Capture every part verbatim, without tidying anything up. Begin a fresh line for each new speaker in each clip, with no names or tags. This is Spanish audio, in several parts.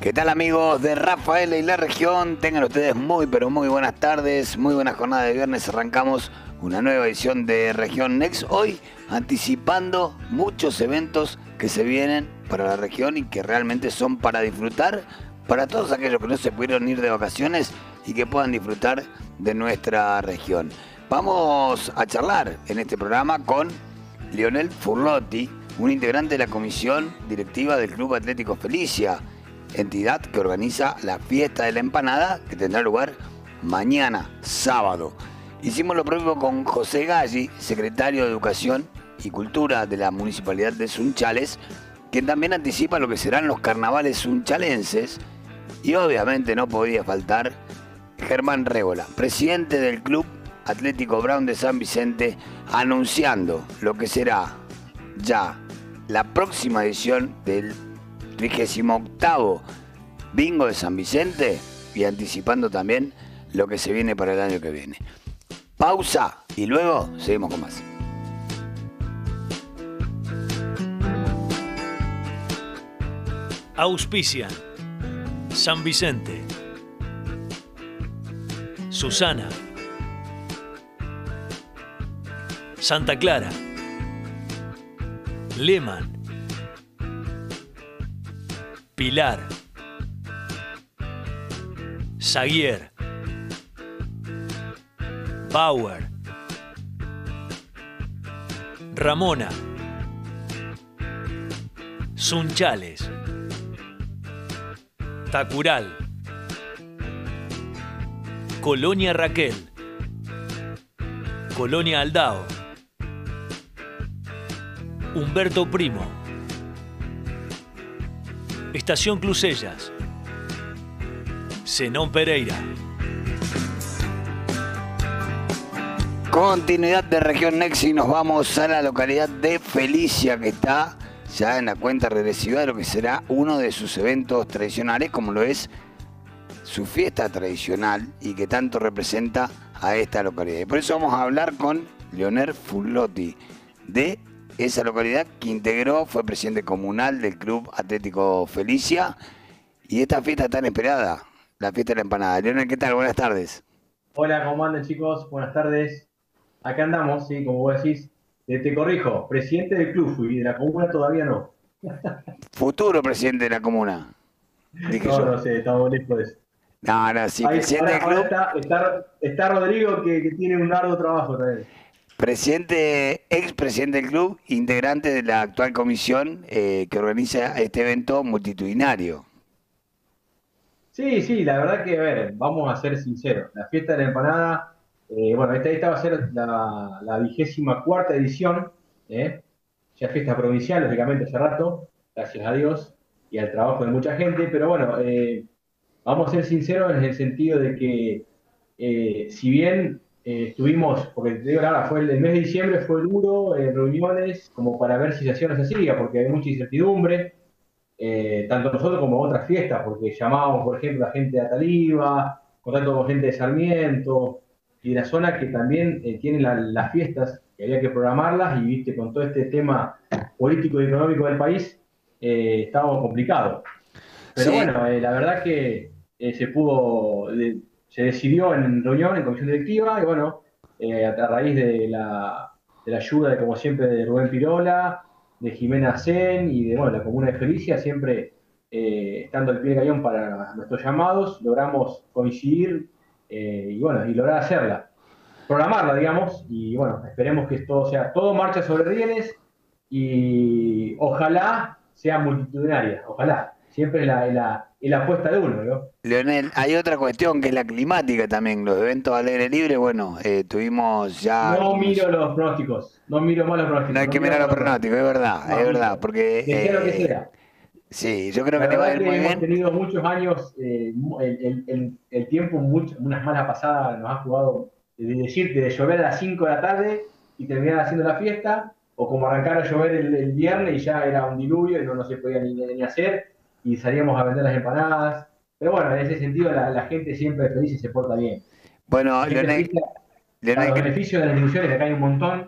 ¿Qué tal, amigos de Rafaela y la región? Tengan ustedes muy pero muy buenas tardes, muy buena jornada de viernes. Arrancamos una nueva edición de Región Next, hoy anticipando muchos eventos que se vienen para la región y que realmente son para disfrutar, para todos aquellos que no se pudieron ir de vacaciones y que puedan disfrutar de nuestra región. Vamos a charlar en este programa con Lionel Furlotti, un integrante de la comisión directiva del Club Atlético Felicia, entidad que organiza la fiesta de la empanada que tendrá lugar mañana, sábado. Hicimos lo propio con José Galli, secretario de Educación y Cultura de la Municipalidad de Sunchales, quien también anticipa lo que serán los carnavales sunchalenses. Y obviamente no podía faltar Germán Révola, presidente del Club Atlético Brown de San Vicente, anunciando lo que será ya la próxima edición del trigésimo octavo Bingo de San Vicente y anticipando también lo que se viene para el año que viene. Pausa y luego seguimos con más.
Auspician San Vicente, Susana, Santa Clara, Lehmann, Pilar, Zaguier, Bauer, Ramona, Sunchales, Tacural, Colonia Raquel, Colonia Aldao, Humberto Primo, Estación Clusellas, Zenón Pereira.
Continuidad de Región Next y nos vamos a la localidad de Felicia, que está ya en la cuenta regresiva de lo que será uno de sus eventos tradicionales, como lo es su fiesta tradicional y que tanto representa a esta localidad. Y por eso vamos a hablar con Lionel Furlotti, de esa localidad que integró, fue presidente comunal del Club Atlético Felicia, y esta fiesta tan esperada, la fiesta de la empanada. Lionel, ¿qué tal? Buenas tardes.
Hola, ¿cómo andan, chicos? Buenas tardes. Acá andamos, sí, como vos decís. Te, te corrijo, presidente del club fui, de la comuna todavía no.
Futuro presidente de la comuna. Dije
no,
yo.
no sé, estamos lejos de eso.
No, no, sí,
Ahí,
presidente
ahora,
del club.
ahora está, está, está Rodrigo, que, que tiene un arduo trabajo también.
Presidente, ex presidente del club, integrante de la actual comisión eh, que organiza este evento multitudinario.
Sí, sí, la verdad que, a ver, vamos a ser sinceros. La fiesta de la empanada, eh, bueno, esta, esta va a ser la, la vigésima cuarta edición, ¿eh? Ya fiesta provincial, lógicamente, hace rato, gracias a Dios y al trabajo de mucha gente, pero bueno, eh, vamos a ser sinceros en el sentido de que, eh, si bien eh, estuvimos, porque te digo la verdad, fue el, el mes de diciembre fue duro, eh, reuniones como para ver si se hacía o no se hacía, porque hay mucha incertidumbre. Eh, tanto nosotros como otras fiestas, porque llamábamos, por ejemplo, a gente de Ataliva, contacto con gente de Sarmiento y de la zona que también eh, tienen la, las fiestas, que había que programarlas, y viste, con todo este tema político y económico del país, eh, estábamos complicados. Pero
Sí.
bueno, eh, la verdad que eh, se pudo, de, se decidió en reunión, en comisión directiva, y bueno, eh, a, a raíz de la, de la ayuda, de como siempre, de Rubén Pirola, de Jimena Zen y de bueno, la comuna de Felicia, siempre eh, estando al pie del cañón para nuestros llamados, logramos coincidir eh, y bueno, y lograr hacerla, programarla, digamos, y bueno, esperemos que todo sea, todo marcha sobre rieles y ojalá sea multitudinaria, ojalá, siempre es la, es la, es la apuesta de uno, ¿no?
Leonel, hay otra cuestión que es la climática también. Los eventos al aire libre, bueno, eh, tuvimos ya...
No
algunos-
miro los pronósticos, no miro más los pronósticos.
No hay que
miro
mirar los
más
pronósticos, es verdad,
No,
es verdad,
miro.
porque...
Que sea lo que
eh,
sea.
sí, yo creo
La
que le va a
verdad
ir
que
muy
hemos
bien.
tenido muchos años, eh, el, el, el, el tiempo, mucho, unas malas pasadas nos ha jugado, de decirte, de llover a las cinco de la tarde y terminar haciendo la fiesta, o como arrancar a llover el, el viernes y ya era un diluvio y no, no se podía ni, ni hacer, y salíamos a vender las empanadas. Pero bueno, en ese sentido la, la gente siempre es feliz y se porta bien.
Bueno,
La gente
Leonel,
feliz, a
Leonel,
los
que-
beneficios de las instituciones, que acá hay un montón,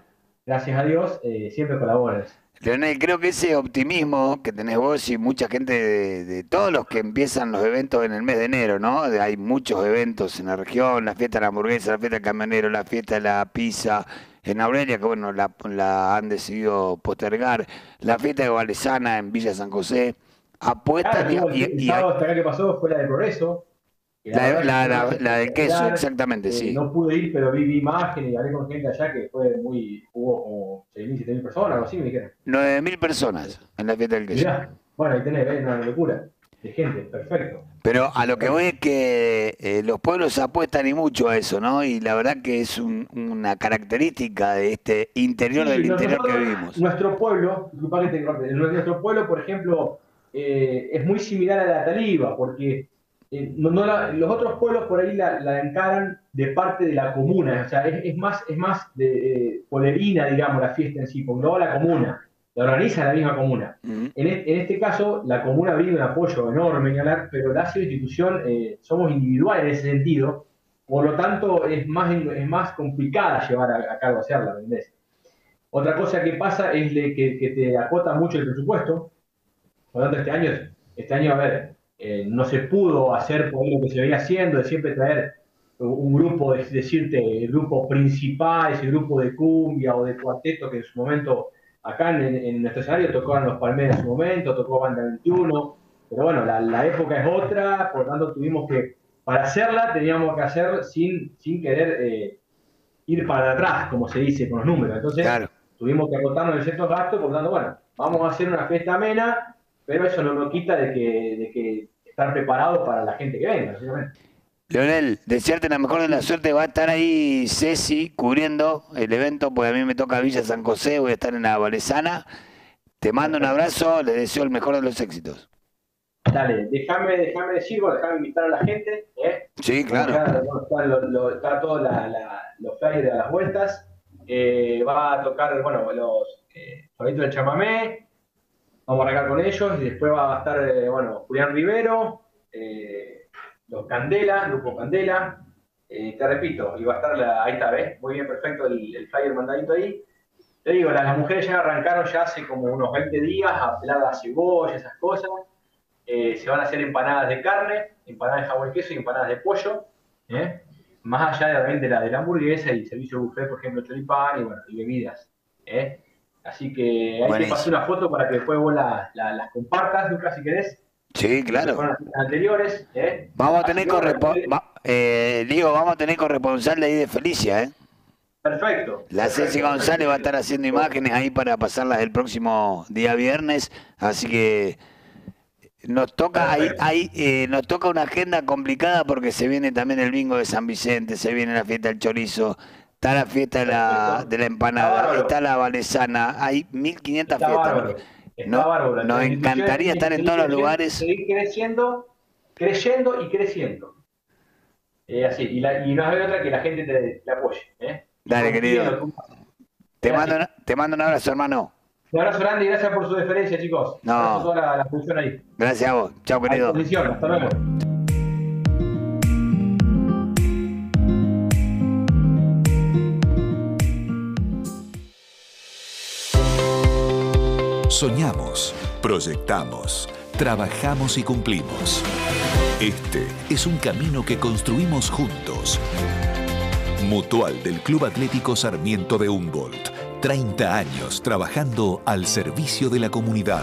gracias a Dios, eh, siempre colaboras.
Leonel, creo que ese optimismo que tenés vos y mucha gente de, de todos los que empiezan los eventos en el mes de enero, ¿no? Hay muchos eventos en la región, la fiesta de la hamburguesa, la fiesta del camionero, la fiesta de la pizza en Aurelia, que bueno, la, la han decidido postergar, la fiesta de Valesana en Villa San José, apuestan
Claro,
y,
el, el
y- y-
sábado hasta acá que pasó fue la de Progreso. Que la
la,
verdad
la,
que
la,
fue
la del queso,
espectacular.
exactamente,
Eh,
sí.
no pude ir, pero vi, vi imágenes y hablé con gente allá que fue muy, hubo como seis mil, siete mil personas, algo así, me dijeron.
nueve mil personas en la fiesta del queso.
Mirá, bueno, ahí tenés, ves, una locura de gente, perfecto.
Pero a lo que voy es que eh, los pueblos apuestan y mucho a eso, ¿no? Y la verdad que es un- una característica de este interior
Sí,
del interior que
nosotros,
vivimos.
nuestro pueblo, disculpa que te corte, nuestro pueblo, por ejemplo, eh, es muy similar a la Taliba, porque eh, no, no la- los otros pueblos por ahí la, la encaran de parte de la comuna, o sea, es, es más, es más de eh, polerina, digamos, la fiesta en sí, porque no va la comuna, la organiza la misma comuna.
Ujú.
En, e- en este caso, la comuna brinda un apoyo enorme, ni hablar, pero la ciudad institución eh, somos individuales en ese sentido, por lo tanto es más, es más complicada llevar a, a cabo hacerla, ¿entendés? Otra cosa que pasa es de que, que te acota mucho el presupuesto. Por lo tanto, este año, este año a ver, eh, no se pudo hacer por ahí lo que se venía haciendo, de siempre traer un grupo, de, decirte, el grupo principal, ese grupo de cumbia o de cuarteto que en su momento, acá en, en nuestro escenario tocaban los Palmeras en su momento, tocó Banda veintiuno, pero bueno, la, la época es otra, por lo tanto tuvimos que, para hacerla, teníamos que hacer sin, sin querer eh, ir para atrás, como se dice con los números. Entonces,
Claro.
tuvimos que acotarnos en ciertos gastos, por lo tanto, bueno, vamos a hacer una fiesta amena, pero eso no nos quita de que, de que estar preparados para la gente que venga, básicamente.
Leonel, desearte la mejor de la suerte. Va a estar ahí Ceci cubriendo el evento, porque a mí me toca Villa San José, voy a estar en la Valesana. Te mando un abrazo, les deseo el mejor de los éxitos.
Dale, déjame, déjame decir, bueno, déjame invitar a la gente, ¿eh?
Sí, claro.
Acá, bueno, está, lo, lo- está todo la, la, los flyers de las vueltas. Eh, va a tocar, bueno, los eh, Solitos del Chamamé. Vamos a arrancar con ellos y después va a estar, eh, bueno, Julián Rivero, eh, los Candela, Grupo Candela. Eh, te repito, y va a estar, la, ahí está, ¿ves? Muy bien, perfecto el, el flyer mandadito ahí. Te digo, las, las mujeres ya arrancaron ya hace como unos veinte días a pelar la cebolla, esas cosas. Eh, se van a hacer empanadas de carne, empanadas de jamón y queso y empanadas de pollo, ¿eh? Más allá de, obviamente, la de la hamburguesa y servicio buffet, por ejemplo, choripán y, bueno, y bebidas, ¿eh? Así que ahí
Buenísimo.
te pasé una foto para que después vos la- la- las compartas, Lucas, si querés.
Sí,
Que
claro.
fueron las anteriores, ¿eh?
Vamos a
Así
tener
que, bueno,
correspo- va- eh, digo, vamos a tener corresponsal de ahí de Felicia, ¿eh?
perfecto.
La Ceci
perfecto.
González va a estar haciendo imágenes ahí para pasarlas el próximo día viernes, así que nos toca ahí, ahí eh, nos toca una agenda complicada porque se viene también el bingo de San Vicente, se viene la fiesta del chorizo, está la fiesta de la, de la empanada, está la valesana, hay mil quinientas
Está
fiestas.
bárbaro. Está
No-
bárbaro.
nos
La institución
encantaría
tiene
estar
que
en
seguir
todos los
creciendo,
lugares.
Seguir creciendo, creyendo y creciendo. Eh, así, y, la, y no hay otra que la gente te, te apoye. ¿eh?
Dale,
Confíe
querido.
en lo que uno hace.
Te
Es
mando,
así.
una- te mando un abrazo, hermano.
Un abrazo grande y gracias por su deferencia, chicos.
No.
Gracias a toda la, la función ahí.
Gracias a vos. Chao,
A
querido.
disposición. Hasta luego.
Soñamos, proyectamos, trabajamos y cumplimos. Este es un camino que construimos juntos. Mutual del Club Atlético Sarmiento de Humboldt. treinta años trabajando al servicio de la comunidad.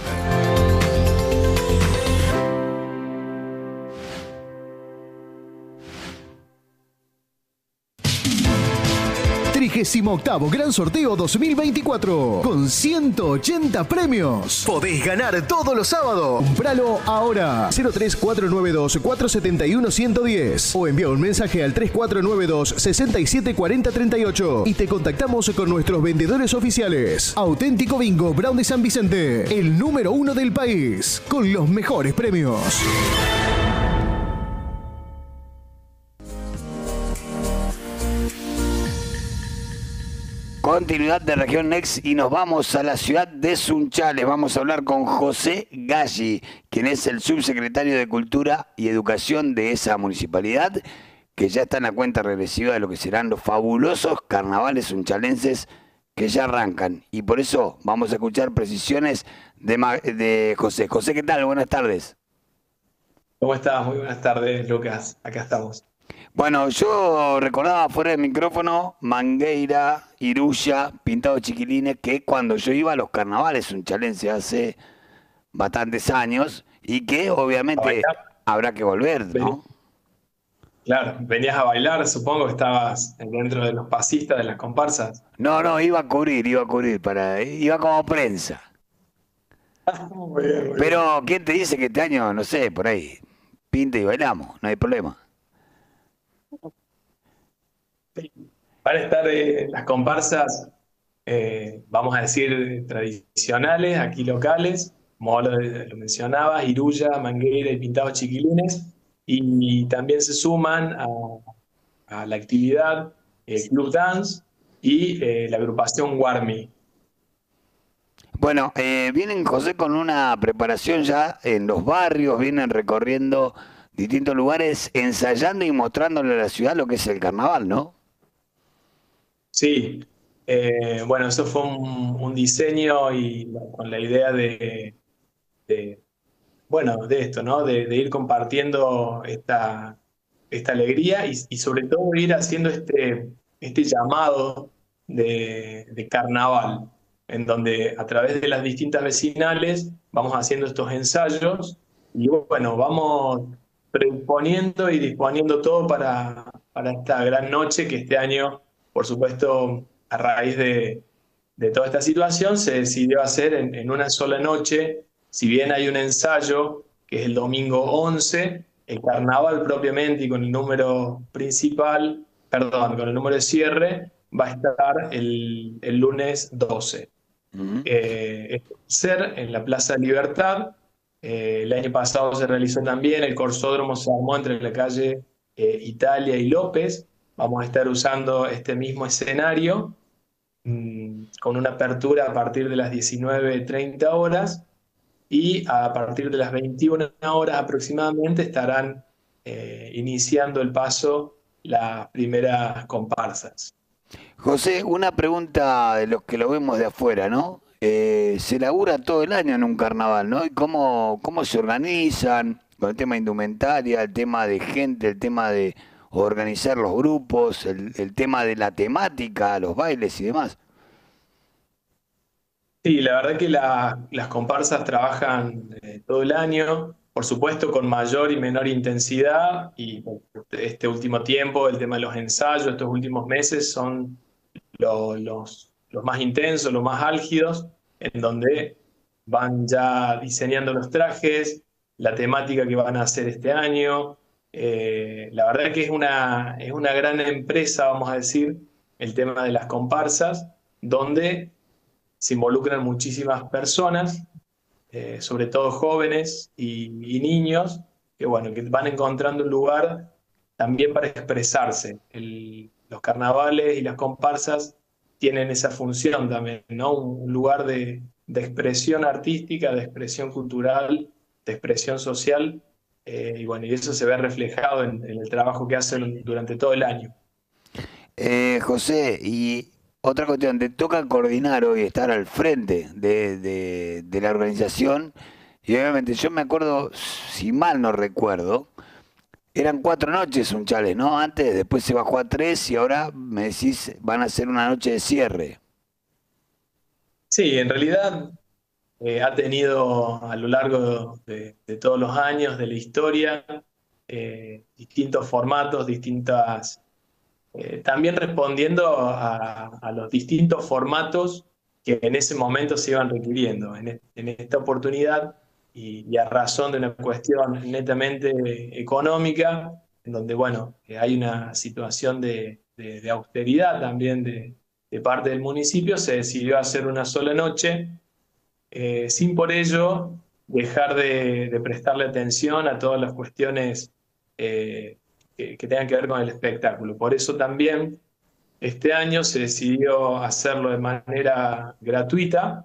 trigésimo octavo Gran Sorteo dos mil veinticuatro con ciento ochenta premios. Podés ganar todos los sábados. Compralo ahora. cero tres cuatro nueve dos cuatro siete uno uno uno cero o envía un mensaje al tres cuatro nueve dos seis siete cuatro cero tres ocho y te contactamos con nuestros vendedores oficiales. Auténtico Bingo Brown de San Vicente, el número uno del país, con los mejores premios.
Continuidad de Región Next y nos vamos a la ciudad de Sunchales. Vamos a hablar con José Galli, quien es el subsecretario de Cultura y Educación de esa municipalidad, que ya está en la cuenta regresiva de lo que serán los fabulosos carnavales sunchalenses que ya arrancan. Y por eso vamos a escuchar precisiones de, Ma- de José. José, ¿qué tal? Buenas tardes.
¿Cómo estás? Muy buenas tardes, Lucas. Acá estamos.
Bueno, yo recordaba fuera del micrófono Mangueira, Iruya, Pintado Chiquilines, que cuando yo iba a los carnavales unchalense hace bastantes años y que
¿A
obviamente
bailar?
habrá que volver,
Vení-
¿no?
Claro, venías a bailar, supongo que estabas dentro de los pasistas, de las comparsas.
No, no, iba a cubrir, iba a cubrir, para, iba como prensa.
Muy bien, muy bien.
Pero, ¿quién te dice que este año, no sé, por ahí, pinta y bailamos, no hay problema?
Sí. Van a estar eh, las comparsas, eh, vamos a decir, tradicionales, aquí locales, como lo, lo mencionabas, Iruya, Mangueira y Pintados Chiquilines, y también se suman a, a la actividad eh, Club Dance y eh, la agrupación Warmi.
Bueno, eh, vienen, José, con una preparación ya en los barrios, vienen recorriendo distintos lugares, ensayando y mostrándole a la ciudad lo que es el carnaval, ¿no?
Sí, eh, bueno, eso fue un, un diseño y la- con la idea de, de, bueno, de esto, ¿no? De, de ir compartiendo esta, esta alegría y, y sobre todo ir haciendo este, este llamado de, de carnaval, en donde a través de las distintas vecinales vamos haciendo estos ensayos y bueno, vamos predisponiendo y disponiendo todo para, para esta gran noche que este año, por supuesto, a raíz de, de toda esta situación, se decidió hacer en, en una sola noche. Si bien hay un ensayo, que es el domingo once, el carnaval propiamente y con el número principal, perdón, con el número de cierre, va a estar el, el lunes doce.
Ujú.
Eh, esto va a ser en la Plaza Libertad. Eh, el año pasado se realizó también, el Corsódromo se armó entre la calle eh, Italia y López. Vamos a estar usando este mismo escenario mm, con una apertura a partir de las diecinueve treinta horas y a partir de las veintiuna horas aproximadamente estarán eh, iniciando el paso las primeras comparsas.
José, una pregunta de los que lo vemos de afuera, ¿no? Eh, se labura todo el año en un carnaval, ¿no? ¿Y cómo, cómo se organizan con el tema de indumentaria, el tema de gente, el tema de organizar los grupos, el, el tema de la temática, los bailes y demás?
Sí, la verdad que la- las comparsas trabajan eh, todo el año, por supuesto con mayor y menor intensidad, y este último tiempo, el tema de los ensayos, estos últimos meses son lo- los, los más intensos, los más álgidos, en donde van ya diseñando los trajes, la temática que van a hacer este año. Eh, la verdad que es una, es una gran empresa, vamos a decir, el tema de las comparsas, donde se involucran muchísimas personas, eh, sobre todo jóvenes y, y niños, que bueno, que van encontrando un lugar también para expresarse. El- los carnavales y las comparsas tienen esa función también, ¿no? Un, un lugar de, de expresión artística, de expresión cultural, de expresión social, eh, y bueno, y eso se ve reflejado en, en el trabajo que hacen durante todo el año.
Eh, José, y otra cuestión, te toca coordinar hoy, estar al frente de, de- de la organización. Y obviamente yo me acuerdo, si mal no recuerdo, eran cuatro noches unchales, ¿no? Antes, después se bajó a tres y ahora me decís van a ser una noche de cierre.
Sí, en realidad eh, ha tenido a lo largo de, de todos los años de la historia eh, distintos formatos, distintas, eh, también respondiendo a, a los distintos formatos que en ese momento se iban requiriendo. En, e- en esta oportunidad, y, y a razón de una cuestión netamente económica, en donde, bueno, eh, hay una situación de, de- de austeridad también de, de parte del municipio, se decidió hacer una sola noche, eh, sin por ello dejar de, de prestarle atención a todas las cuestiones eh, que, que tengan que ver con el espectáculo. Por eso también este año se decidió hacerlo de manera gratuita,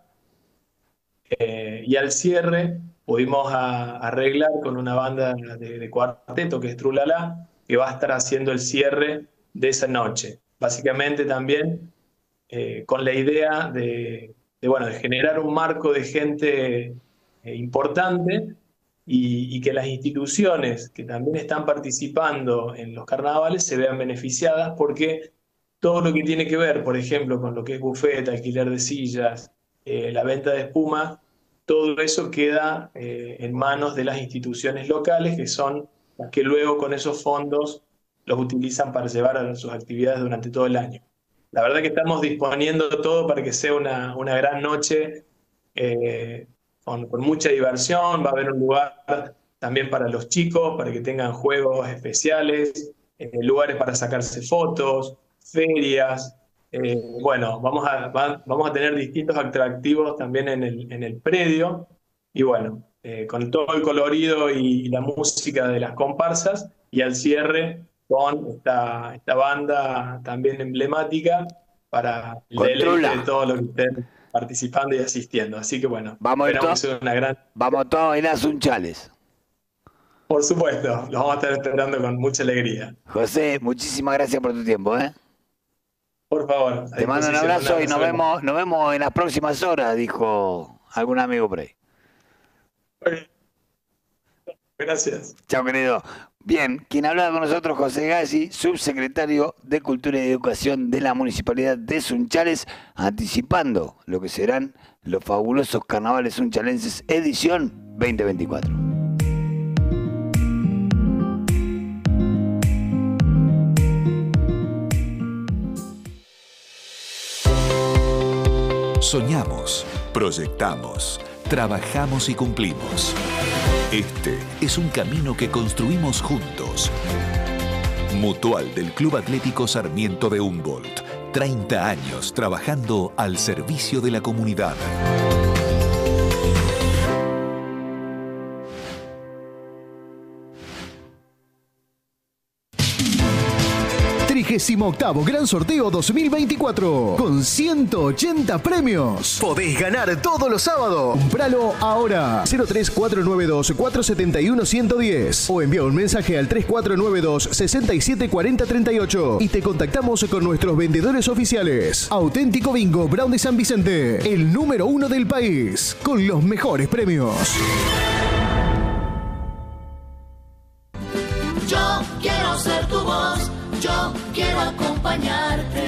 eh, y al cierre pudimos a- arreglar con una banda de, de cuarteto que es Trulala, que va a estar haciendo el cierre de esa noche. Básicamente también eh, con la idea de, de, bueno, de generar un marco de gente eh, importante y, y que las instituciones que también están participando en los carnavales se vean beneficiadas, porque todo lo que tiene que ver, por ejemplo, con lo que es buffet, alquiler de sillas, eh, la venta de espuma, todo eso queda eh, en manos de las instituciones locales, que son las que luego con esos fondos los utilizan para llevar a sus actividades durante todo el año. La verdad que estamos disponiendo todo para que sea una, una gran noche eh, con, con mucha diversión. Va a haber un lugar también para los chicos, para que tengan juegos especiales, eh, lugares para sacarse fotos, ferias. Eh, bueno, vamos a, va, vamos a tener distintos atractivos también en el, en el predio. Y bueno, eh, con todo el colorido y, y la música de las comparsas, y al cierre con esta, esta banda también emblemática para el deleite de todos los que estén participando y asistiendo. Así que bueno,
vamos
esperamos que sea una gran...
Vamos todos a bailar Sunchales.
Por supuesto, los vamos a estar esperando con mucha alegría.
José, muchísimas gracias por tu tiempo, ¿eh?
Por favor.
Te mando un abrazo y nos vemos, nos vemos en las próximas horas, dijo algún amigo por ahí.
Gracias.
Chao, querido. Bien, quien hablaba con nosotros, José Gassi, subsecretario de Cultura y Educación de la Municipalidad de Sunchales, anticipando lo que serán los fabulosos carnavales sunchalenses edición veinte veinticuatro.
Soñamos, proyectamos, trabajamos y cumplimos. Este es un camino que construimos juntos. Mutual del Club Atlético Sarmiento de Humboldt. treinta años trabajando al servicio de la comunidad.
trigésimo octavo Gran Sorteo dos mil veinticuatro con ciento ochenta premios. Podés ganar todos los sábados. Compralo ahora. cero tres cuatro nueve dos, cuatro siete uno, uno uno cero o envía un mensaje al tres cuatro nueve dos, seis siete cuatro cero tres ocho y te contactamos con nuestros vendedores oficiales. Auténtico Bingo Brown de San Vicente, el número uno del país, con los mejores premios.
Yo quiero ser tu voz. Yo quiero acompañarte.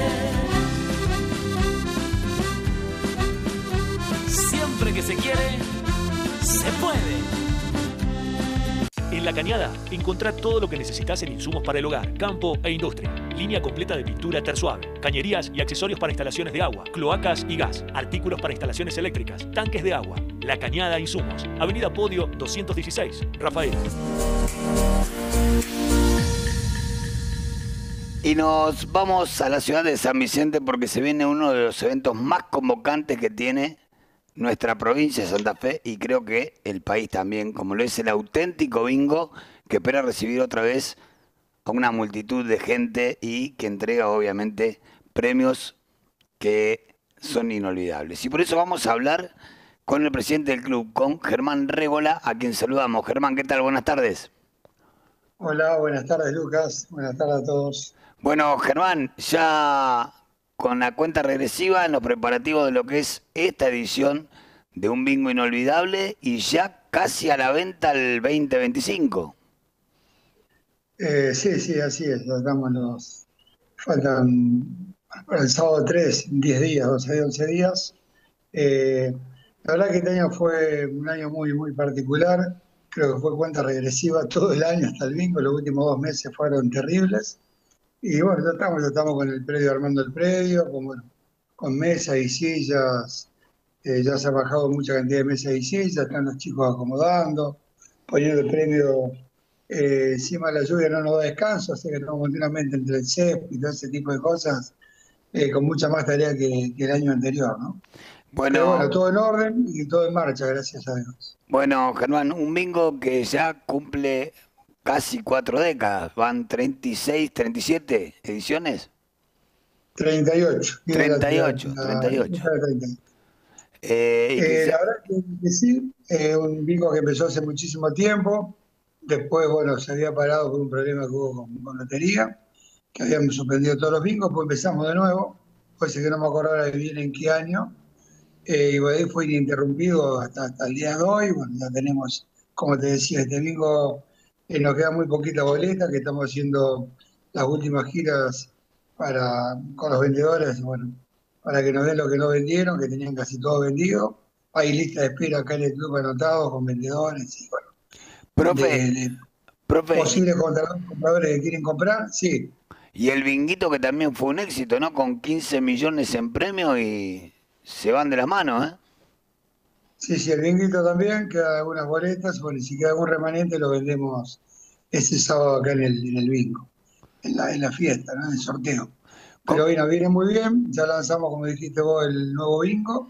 Siempre que se quiere, se puede. En La Cañada, encontrá todo lo que necesitas en insumos para el hogar, campo e industria. Línea completa de pintura Tersuave, cañerías y accesorios para instalaciones de agua, cloacas y gas, artículos para instalaciones eléctricas, tanques de agua. La Cañada Insumos, Avenida Podio doscientos dieciséis, Rafael.
Y nos vamos a la ciudad de San Vicente porque se viene uno de los eventos más convocantes que tiene nuestra provincia de Santa Fe y creo que el país también, como lo es el auténtico bingo, que espera recibir otra vez a una multitud de gente y que entrega obviamente premios que son inolvidables. Y por eso vamos a hablar con el presidente del club, con Germán Régola, a quien saludamos. Germán, ¿qué tal? Buenas tardes.
Hola, buenas tardes Lucas, buenas tardes a todos.
Bueno, Germán, ya con la cuenta regresiva en los preparativos de lo que es esta edición de un bingo inolvidable y ya casi a la venta el veinte veinticinco.
Eh, sí, sí, así es, ya estamos los, faltan para el sábado tres, diez días, doce, once días. Eh, la verdad que este año fue un año muy, muy particular, creo que fue cuenta regresiva todo el año hasta el bingo, los últimos dos meses fueron terribles. Y bueno, ya estamos, ya estamos con el predio, armando el predio, con, bueno, con mesas y sillas, eh, ya se ha bajado mucha cantidad de mesas y sillas, están los chicos acomodando, poniendo el predio eh, encima de la lluvia, no nos da descanso, así que estamos continuamente entre el C E P y todo ese tipo de cosas, eh, con mucha más tarea que, que el año anterior, ¿no?
Bueno,
Pero bueno, todo en orden y todo en marcha, gracias a Dios.
Bueno, Germán, un bingo que ya cumple casi cuatro décadas, van treinta y seis, treinta y siete ediciones.
treinta y ocho.
treinta y ocho, treinta y ocho.
Eh, eh, la verdad que, que sí, eh, un bingo que empezó hace muchísimo tiempo, después, bueno, se había parado por un problema que hubo con, con lotería, que habíamos suspendido todos los bingos, pues empezamos de nuevo, pues que no me acuerdo ahora bien en qué año, eh, y bueno, fue ininterrumpido hasta, hasta el día de hoy. Bueno, ya tenemos, como te decía, este bingo eh, nos queda muy poquita boleta, que estamos haciendo las últimas giras para, con los vendedores, bueno, para que nos den lo que no vendieron, que tenían casi todo vendido. Hay lista de espera acá en el club anotado con vendedores y bueno,
Profe,
de, de
profe,
posibles compradores, compradores que quieren comprar, sí.
y el binguito que también fue un éxito, ¿no? Con quince millones en premio y se van de las manos, ¿eh?
Sí, sí, el binguito también, quedan algunas boletas, bueno, y si queda algún remanente lo vendemos este sábado acá en el, en el bingo, en la, en la fiesta, ¿no? En el sorteo. Pero bueno, viene muy bien, ya lanzamos, como dijiste vos, el nuevo bingo.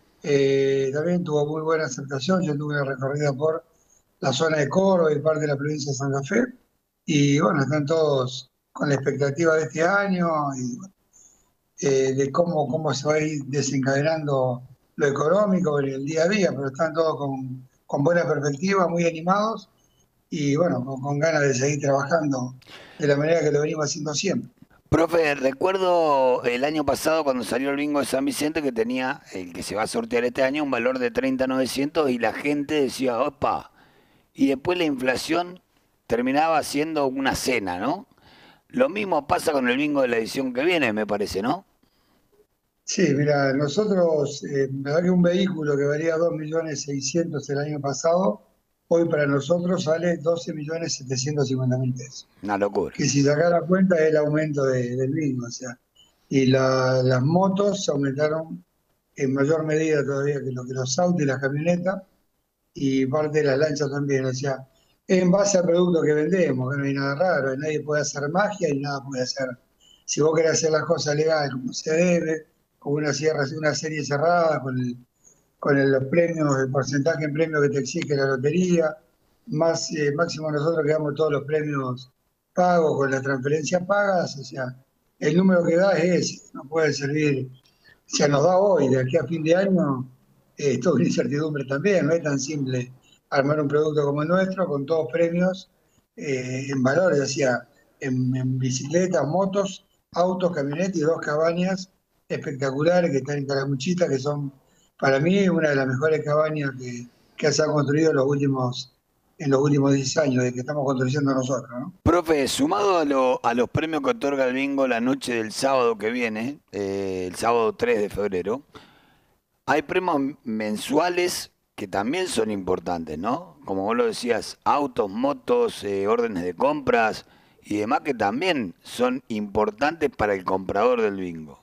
Eh, también tuvo muy buena aceptación, yo tuve una recorrida por la zona de Córdoba y parte de la provincia de Santa Fe, y bueno, están todos con la expectativa de este año y eh, de cómo, cómo se va a ir desencadenando lo económico en el día a día, pero están todos con, con buena perspectiva, muy animados y bueno, con, con ganas de seguir trabajando de la manera que lo venimos haciendo siempre.
Profe, recuerdo el año pasado cuando salió el bingo de San Vicente que tenía, el que se va a sortear este año, un valor de treinta mil novecientos y la gente decía, opa, y después la inflación terminaba siendo una cena, ¿no? Lo mismo pasa con el bingo de la edición que viene, me parece, ¿no?
Sí, mira, nosotros, eh, la verdad que un vehículo que valía dos millones seiscientos mil el año pasado, hoy para nosotros sale doce millones setecientos cincuenta mil pesos.
Una locura.
Que si sacás la cuenta es el aumento de, del bingo, o sea, y la, las motos aumentaron en mayor medida todavía que, lo, que los autos y las camionetas, y parte de las lanchas también, o sea, en base al producto que vendemos, que no hay nada raro, nadie puede hacer magia y nada puede hacer. Si vos querés hacer las cosas legales como se debe, con una, sierra, una serie cerrada, con, el, con el, los premios, el porcentaje en premios que te exige la lotería, más eh, máximo nosotros que damos todos los premios pagos con las transferencias pagas, o sea, el número que da es ese, no puede servir, o sea, nos da hoy, de aquí a fin de año, eh, toda una incertidumbre también, no es tan simple armar un producto como el nuestro con todos premios eh, en valores, o sea, en, en bicicletas, motos, autos, camionetas y dos cabañas espectaculares que están en Calamuchita, que son para mí una de las mejores cabañas que, que se han construido en los últimos en los últimos diez años, de que estamos construyendo nosotros, ¿no?
Profe, sumado a, lo, a los premios que otorga el bingo la noche del sábado que viene, eh, el sábado tres de febrero, hay premios mensuales que también son importantes, ¿no? Como vos lo decías, autos, motos, eh, órdenes de compras y demás que también son importantes para el comprador del bingo.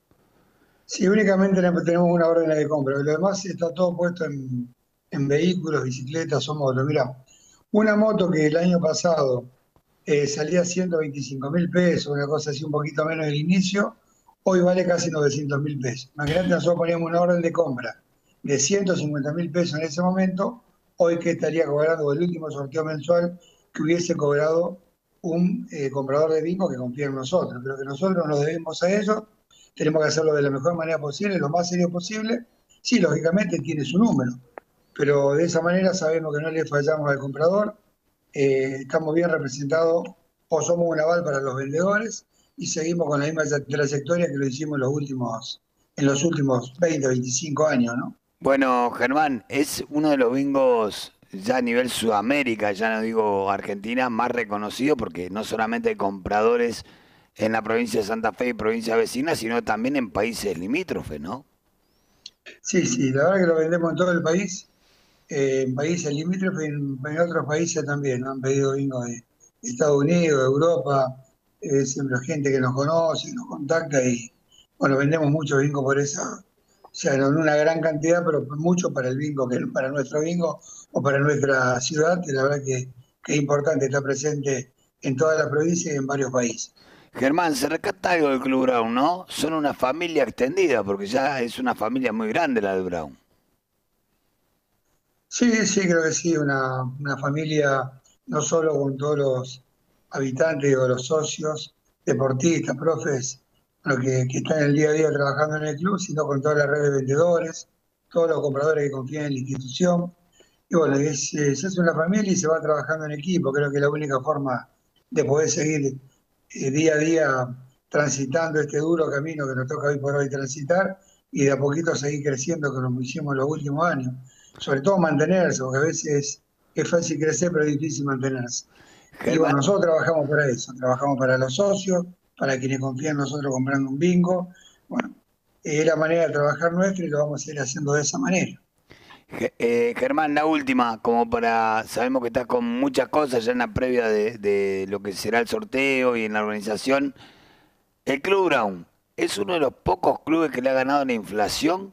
Sí, únicamente tenemos una orden de compra, lo demás está todo puesto en, en vehículos, bicicletas o motos. Mirá, una moto que el año pasado eh, salía ciento veinticinco mil pesos, una cosa así un poquito menos del inicio, hoy vale casi novecientos mil pesos. Imagínate, nosotros poníamos una orden de compra de ciento cincuenta mil pesos en ese momento, hoy que estaría cobrando el último sorteo mensual que hubiese cobrado un eh, comprador de bingo que confía en nosotros, pero que nosotros nos debemos a ellos, tenemos que hacerlo de la mejor manera posible, lo más serio posible. Sí, lógicamente tiene su número, pero de esa manera sabemos que no le fallamos al comprador, eh, estamos bien representados o somos un aval para los vendedores y seguimos con la misma trayectoria que lo hicimos en los últimos, en los últimos veinte, veinticinco años, ¿no?
Bueno, Germán, es uno de los bingos ya a nivel Sudamérica, ya no digo Argentina, más reconocido porque no solamente hay compradores en la provincia de Santa Fe y provincias vecinas, sino también en países limítrofes, ¿no?
Sí, sí, la verdad que lo vendemos en todo el país, eh, en países limítrofes y en, en otros países también, ¿no? Han pedido bingo de Estados Unidos, de Europa, eh, siempre gente que nos conoce, nos contacta y, bueno, vendemos mucho bingo por esa, o sea, no una gran cantidad, pero mucho para el bingo, que para nuestro bingo o para nuestra ciudad, que la verdad que, que es importante estar presente en toda la provincia y en varios países.
Germán, se rescata algo del Club Brown, ¿no? Son una familia extendida, porque ya es una familia muy grande la del Brown.
Sí, sí, creo que sí, una, una familia no solo con todos los habitantes o los socios, deportistas, profes, bueno, que, que están el día a día trabajando en el club, sino con toda la red de vendedores, todos los compradores que confían en la institución. Y bueno, es, es, es una familia y se va trabajando en equipo, creo que es la única forma de poder seguir eh, día a día transitando este duro camino que nos toca hoy por hoy transitar y de a poquito seguir creciendo como hicimos en los últimos años. Sobre todo mantenerse, porque a veces es fácil crecer, pero es difícil mantenerse. Y bueno, nosotros trabajamos para eso, trabajamos para los socios, para quienes confían en nosotros comprando un bingo. Bueno, es la manera de trabajar nuestra y lo vamos a seguir haciendo de esa manera.
Eh, Germán, la última, como para, sabemos que estás con muchas cosas ya en la previa de, de lo que será el sorteo y en la organización. El Club Brown es uno de los pocos clubes que le ha ganado la inflación.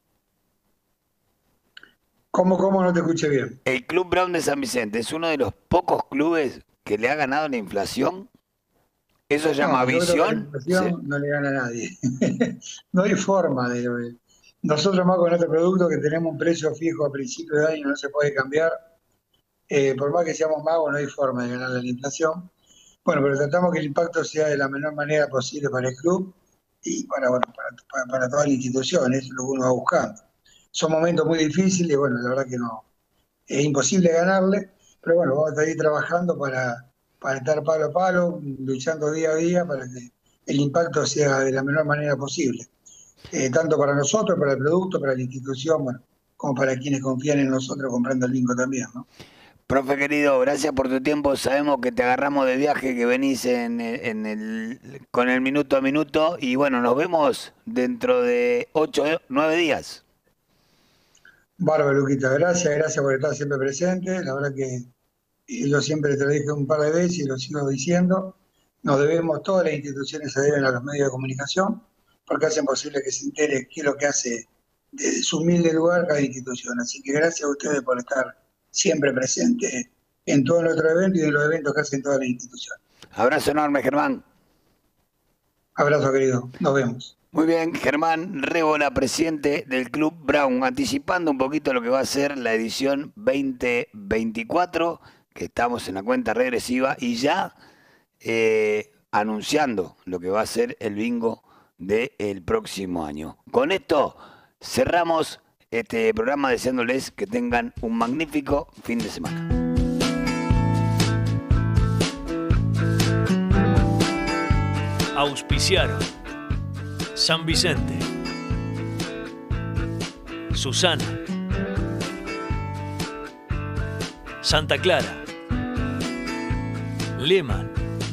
¿Cómo, cómo no te escuché bien?
El Club Brown de San Vicente es uno de los pocos clubes que le ha ganado la inflación. ¿Eso llama
no,
visión?
La inflación sí. No le gana a nadie. No hay forma de... Nosotros más con este producto que tenemos un precio fijo a principio de año, no se puede cambiar. Eh, por más que seamos magos, no hay forma de ganar la inflación. Bueno, pero tratamos que el impacto sea de la menor manera posible para el club y para, bueno, para, para, para todas las instituciones, es lo que uno va buscando. Son momentos muy difíciles, bueno, la verdad que no, es imposible ganarle, pero bueno, vamos a seguir trabajando para, para estar palo a palo, luchando día a día para que el impacto sea de la menor manera posible. Eh, tanto para nosotros, para el producto, para la institución, bueno, como para quienes confían en nosotros comprando el bingo también, ¿no?
Profe querido, gracias por tu tiempo. Sabemos que te agarramos de viaje, que venís en, en el, con el minuto a minuto y bueno, nos vemos dentro de ocho, nueve días.
Bárbaro, Luquita, gracias, gracias por estar siempre presente. La verdad que yo siempre te lo dije un par de veces y lo sigo diciendo. Nos debemos, todas las instituciones se deben a los medios de comunicación, porque hacen posible que se entere qué es lo que hace desde su humilde lugar cada institución. Así que gracias a ustedes por estar siempre presentes en todos nuestros eventos y en los eventos que hacen todas las instituciones.
Abrazo enorme, Germán.
Abrazo, querido. Nos vemos.
Muy bien, Germán Rébola, presidente del Club Brown, anticipando un poquito lo que va a ser la edición veinte veinticuatro, que estamos en la cuenta regresiva y ya eh, anunciando lo que va a ser el bingo del próximo año. Con esto cerramos este programa deseándoles que tengan un magnífico fin de semana.
Auspiciaron San Vicente, Susana, Santa Clara, Lehmann,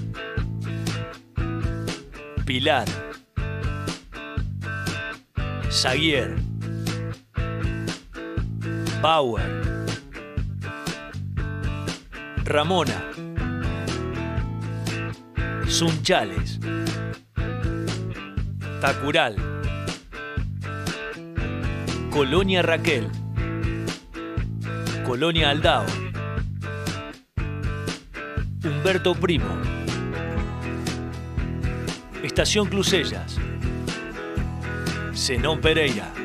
Pilar, Zaguier, Bauer, Ramona, Sunchales, Tacural, Colonia Raquel, Colonia Aldao, Humberto Primo, Estación Clusellas, Zenón Pereira.